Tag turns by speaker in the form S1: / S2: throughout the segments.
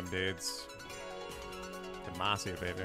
S1: him, dudes. Demacia, baby.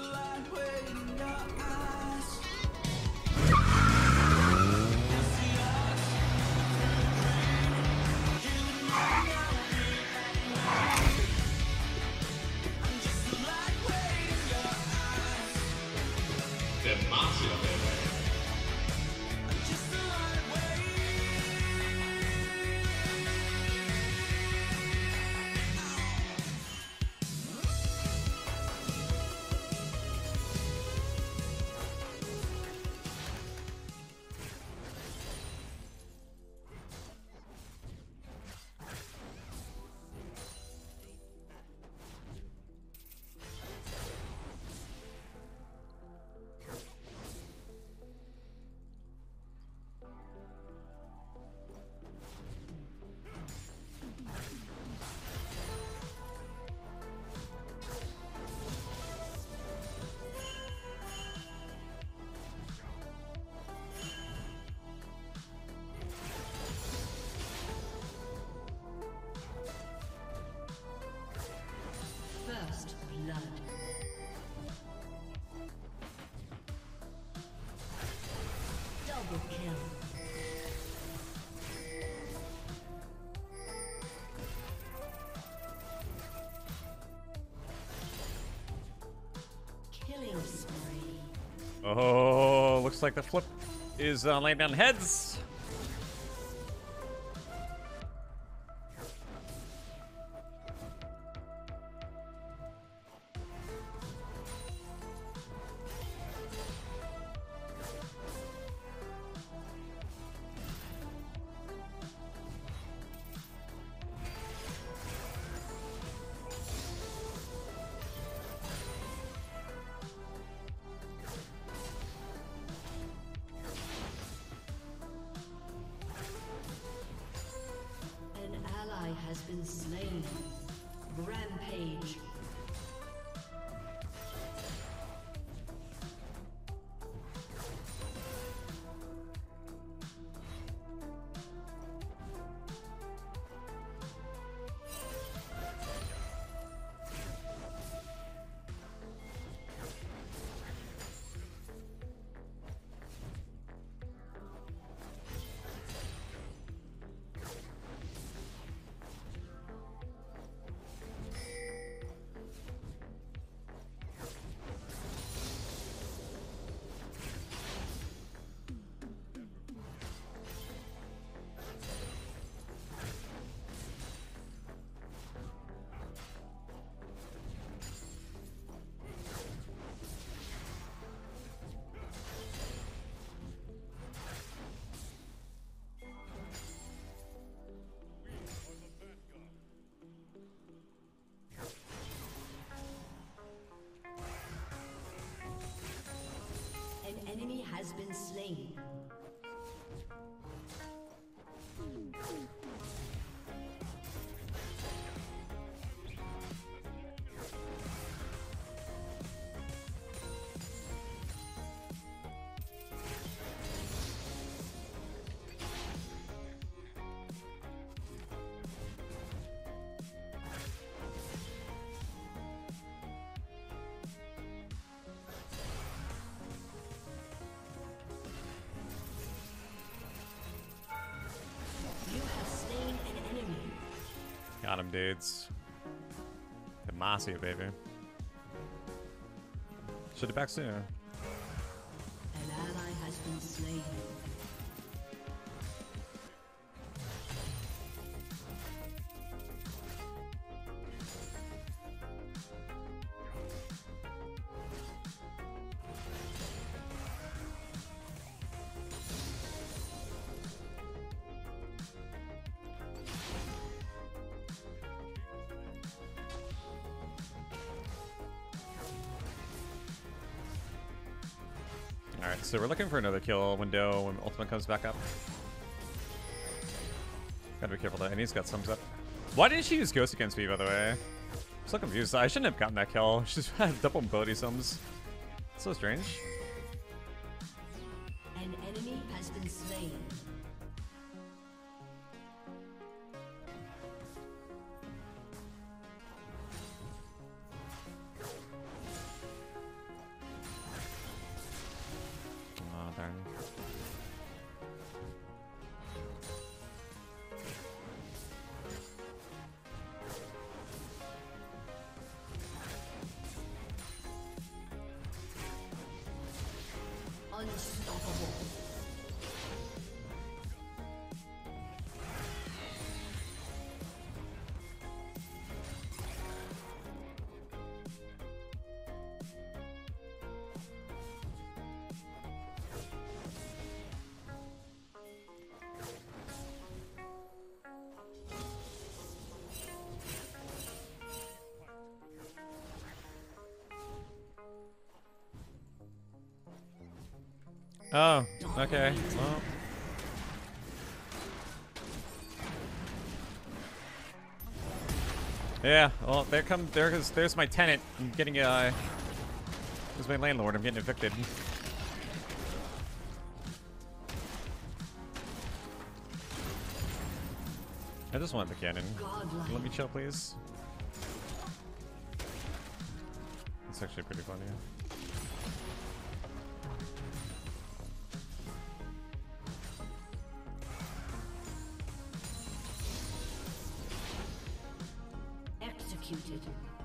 S2: First blood. Double kill. Killing spree.
S1: Oh, looks like the flip is laying down heads.
S2: Has been slain. Rampage. Enemy has been slain.
S1: Got him, dudes. Demacia, baby. Should have back soon.
S2: An ally has been slain.
S1: Alright, so we're looking for another kill window when ultimate comes back up. Gotta be careful though, and he's got sums up. Why didn't she use Ghost against me, by the way? I'm so confused. I shouldn't have gotten that kill. She just had double mobility sums. So strange.
S2: An enemy has been slain. Unstoppable.
S1: Oh, okay. Well. Yeah, well, there's my tenant. I'm getting, there's my landlord. I'm getting evicted. I just want the cannon.
S2: Godlike.
S1: Let me chill, please. It's actually pretty funny.
S2: Executed.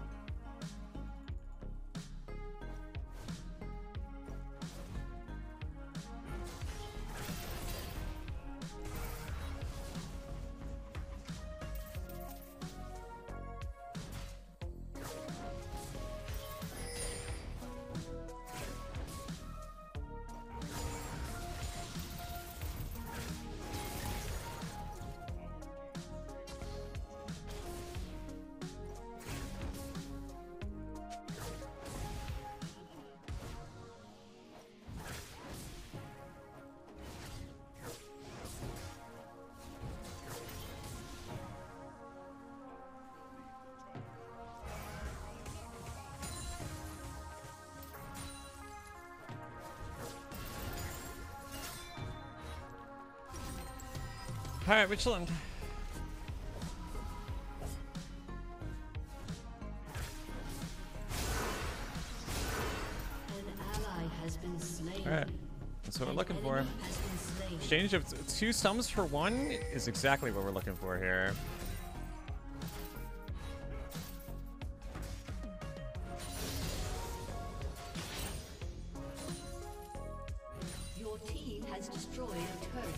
S1: Alright, Richland. Alright, that's what we're looking for. Exchange of 2 sums for 1 is exactly what we're looking for here.
S2: Your team has destroyed a turret.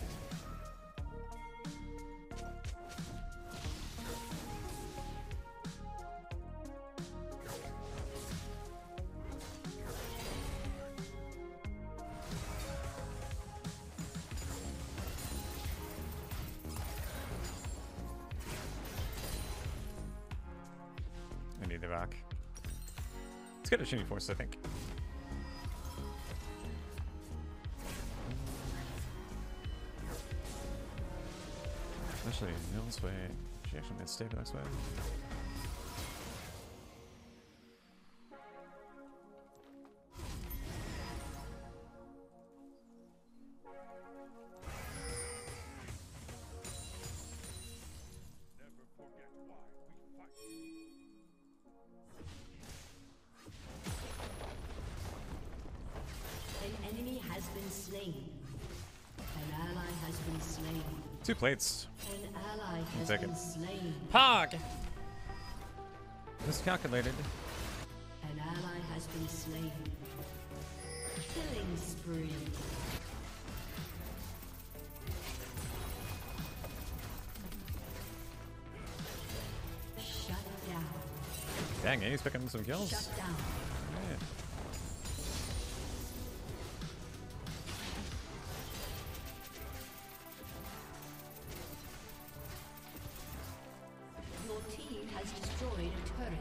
S1: I need the back. Let's get a Shinny Force, I think. Actually, no, this way. She actually made a stake next way.
S2: An enemy has been slain. An ally has been slain.
S1: 2 plates.
S2: An ally has
S1: take it.
S2: been slain.
S1: Pog! Miscalculated.
S2: An ally has been slain. Killing spree. Shut down.
S1: Dang, he's picking up some kills.
S2: Shut down.
S1: Alright.
S2: Your team has destroyed a turret.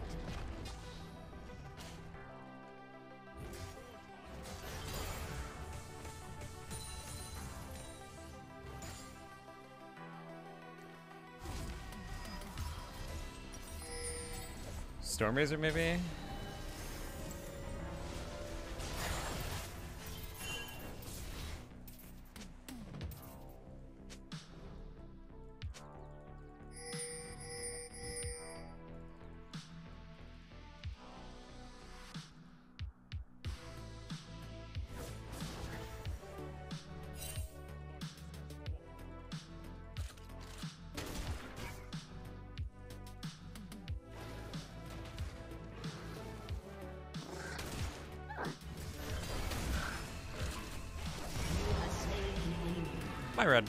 S1: Storm Razor, maybe? Hi, Red.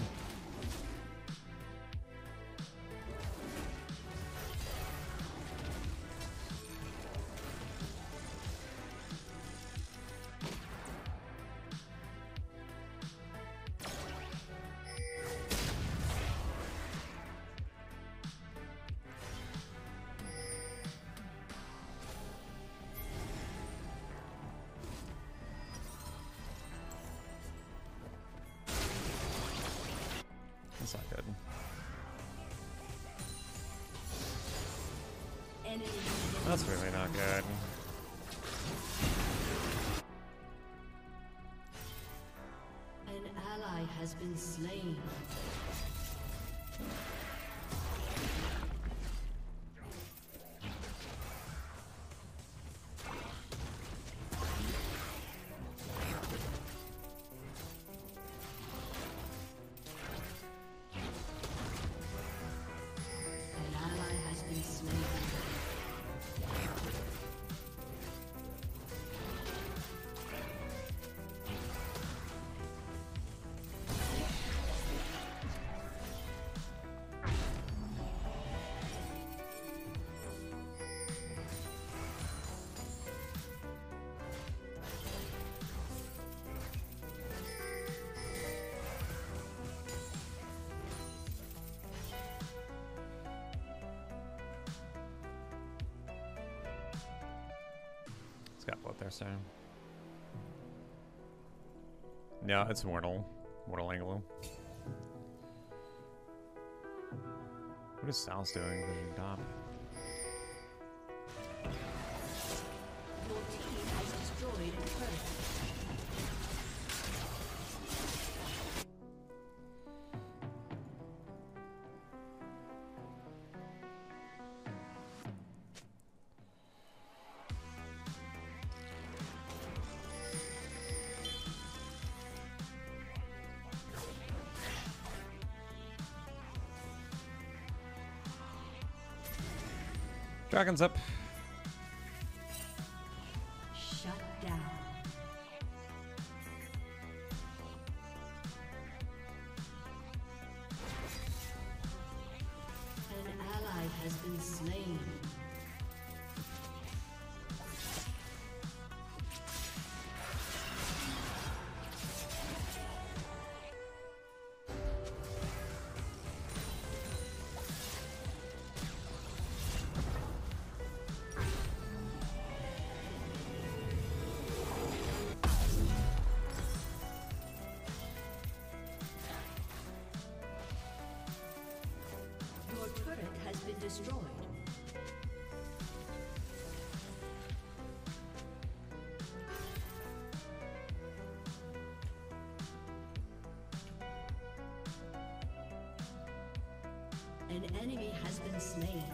S1: That's not good. That's really not good.
S2: An ally has been slain.
S1: It's got blood there, so. Yeah, it's mortal. Mortal angle. What is Sal's doing? Vision top.
S2: Your team has destroyed a turret.
S1: Dragon's up.
S2: Shut down. An ally has been slain. Destroyed. An enemy has been slain.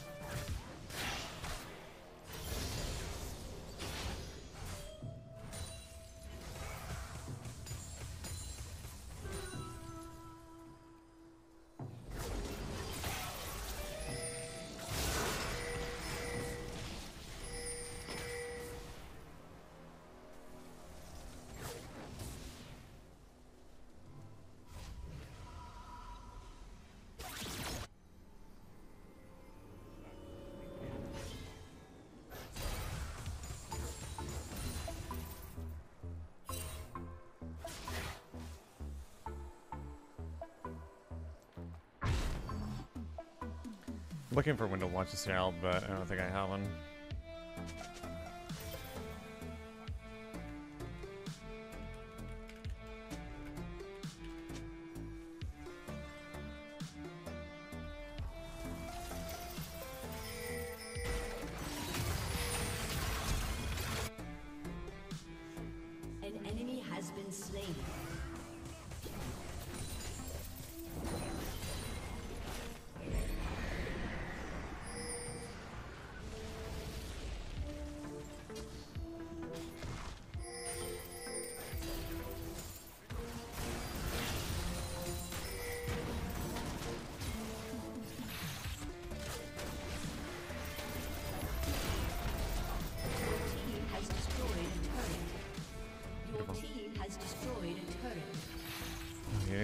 S1: Looking for a window to launch this herald, but I don't think I have one.
S2: An enemy has been slain.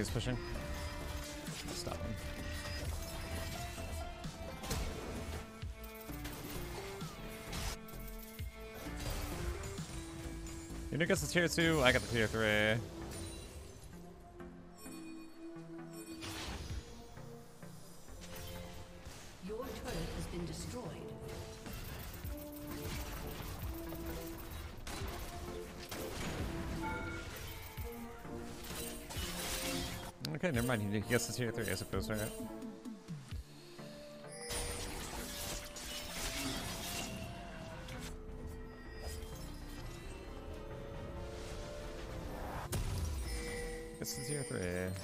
S1: he's pushing. Stop him. You know, gets the tier 2, I got the tier 3.
S2: Your turret has been destroyed.
S1: Okay, never mind. He gets the tier 3, I suppose, right? Gets the tier 3.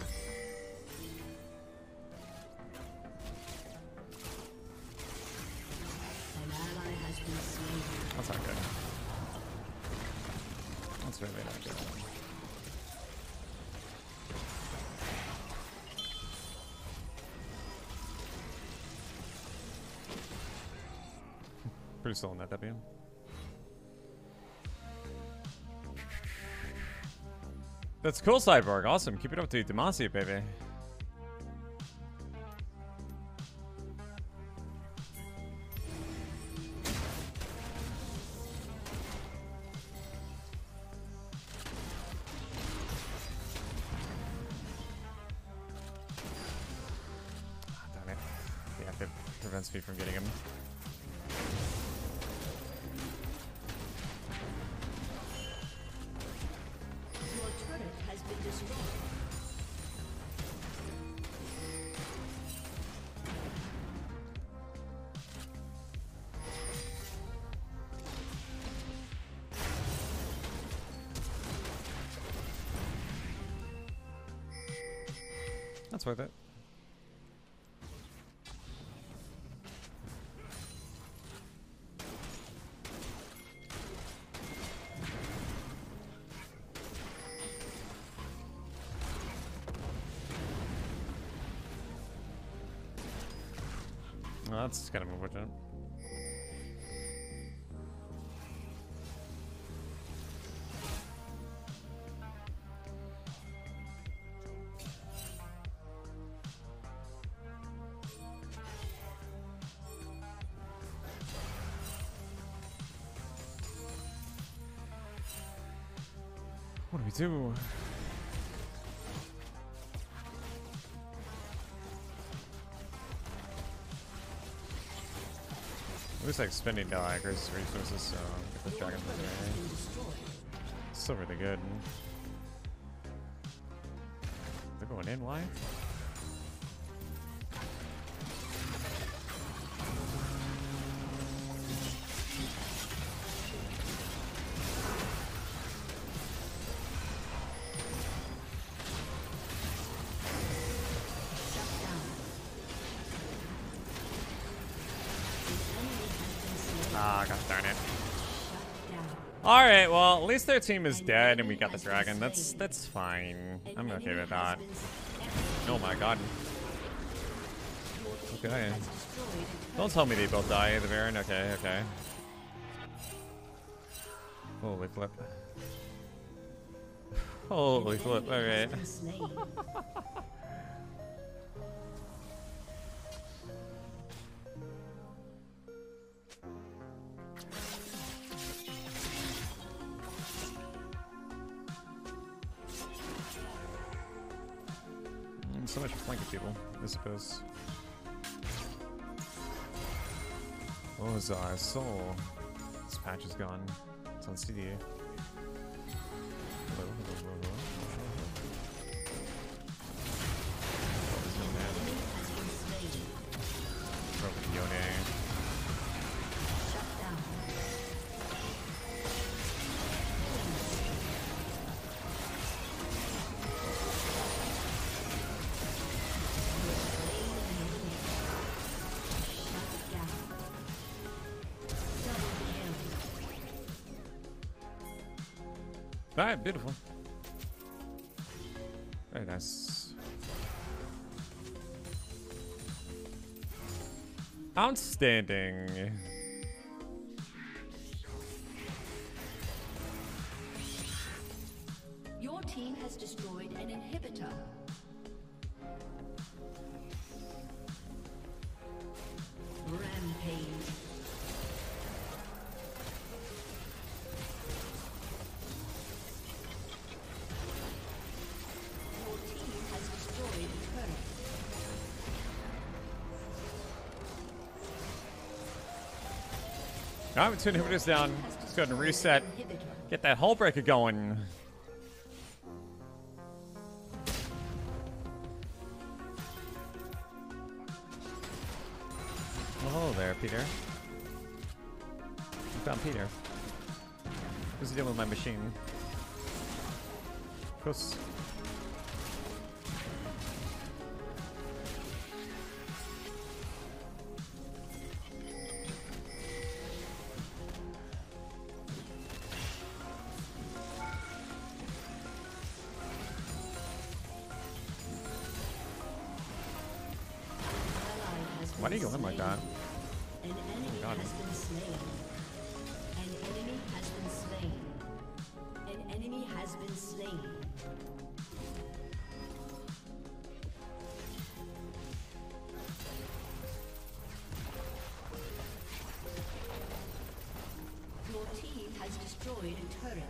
S2: An ally has been slain.
S1: That's not good. That's really not good. Pretty still in that W. That's cool, Cyborg. Awesome. Keep it up to Demacia, baby. Damn it. Yeah, it prevents me from getting him.
S2: Your turret has been destroyed.
S1: That's worth it. Well, that's kind of unfortunate. What do we do? It looks like spending Delagra's resources, so get the dragon for there. Still really good. They're going in, why? Ah, god darn it. Alright, well, at least their team is dead and we got the dragon. That's fine. I'm okay with that. Oh my god. Okay. Don't tell me they both die, the Baron. Okay, okay. Holy flip. Holy flip, alright. So much for flanking people, I suppose. What was our soul? This patch is gone. It's on CD. Hello, hello, hello, hello. Oh, there's no man. Broken Yone. Alright, beautiful. Very nice. Outstanding.
S2: Your team has destroyed an inhibitor.
S1: Alright, with 2 inhibitors down. Let's go ahead and reset. Get that hull breaker going. Oh, hello there, Peter. I found Peter. Who's dealing with my machine? Of course. Why do you go in like that?
S2: An enemy
S1: God.
S2: has been slain. An enemy has been slain. An enemy has been slain. Your team has destroyed a turret.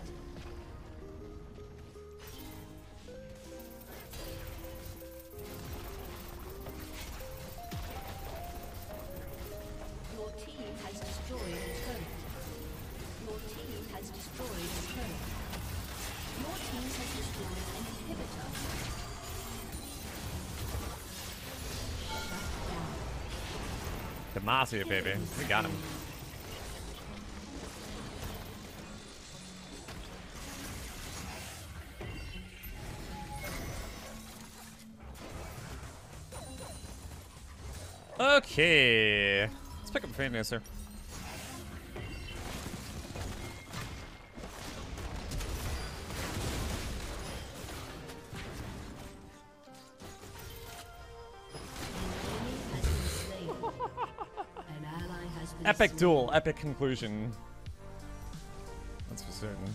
S2: Your team has destroyed a turret. Your team has destroyed a turret. Your team has destroyed an inhibitor. Shut down.
S1: Demacia, baby. We got him. Okay. Let's pick up a Fan Dancer. Epic duel, epic conclusion. That's for certain.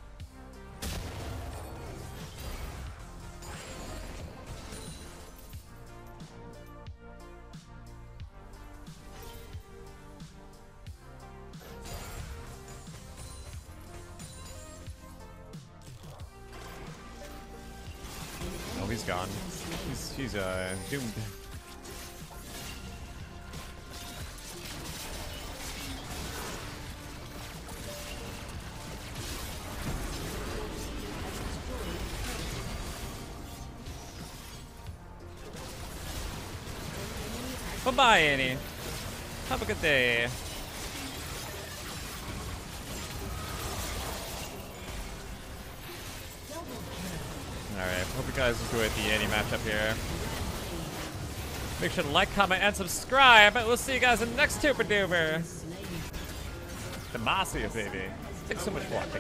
S1: Oh, he's gone. He's doomed. Bye-bye, Annie. Have a good day. Alright, hope you guys enjoyed the Annie matchup here. Make sure to like, comment, and subscribe. We'll see you guys in the next Super Duper. Demacia, baby. Thanks so much for watching.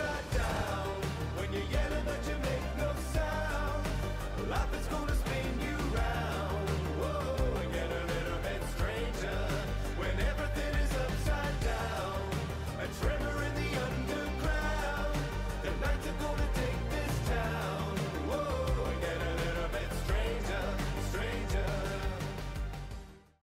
S3: Life is gonna spin you